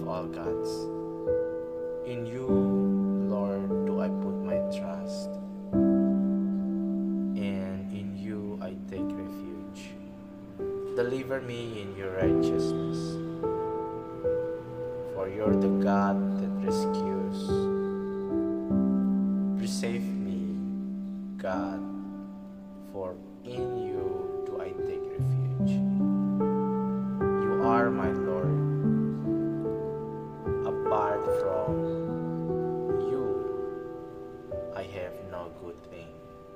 all gods. In you, Lord, do I put my trust, and in you I take refuge. Deliver me in your righteousness, for you're the God that rescues. Preserve me, God, for in you do I take refuge. You are my Lord. Apart from you, I have no good thing.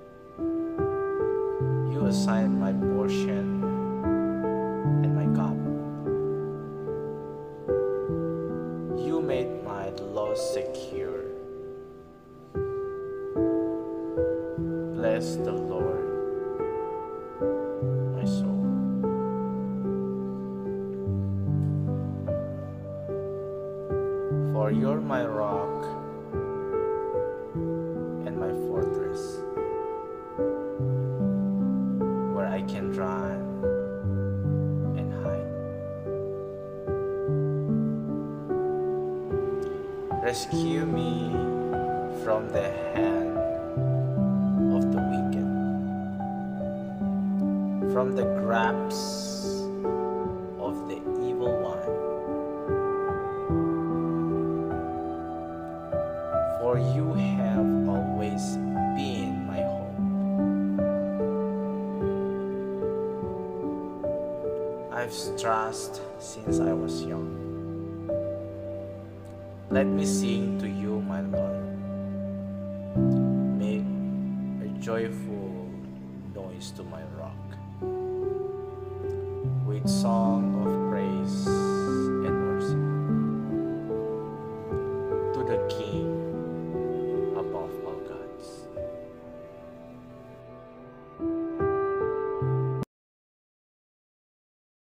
You assign my portion and my cup. You made my loss secure. Bless the Lord, my soul. For you're my rock and my fortress, where I can run and hide. Rescue me from the hand of the wicked, from the grasp of the evil one. For you have always been my hope. I've trusted since I was young. Let me sing to you, my Lord. Make a joyful noise to my rock, with song of praise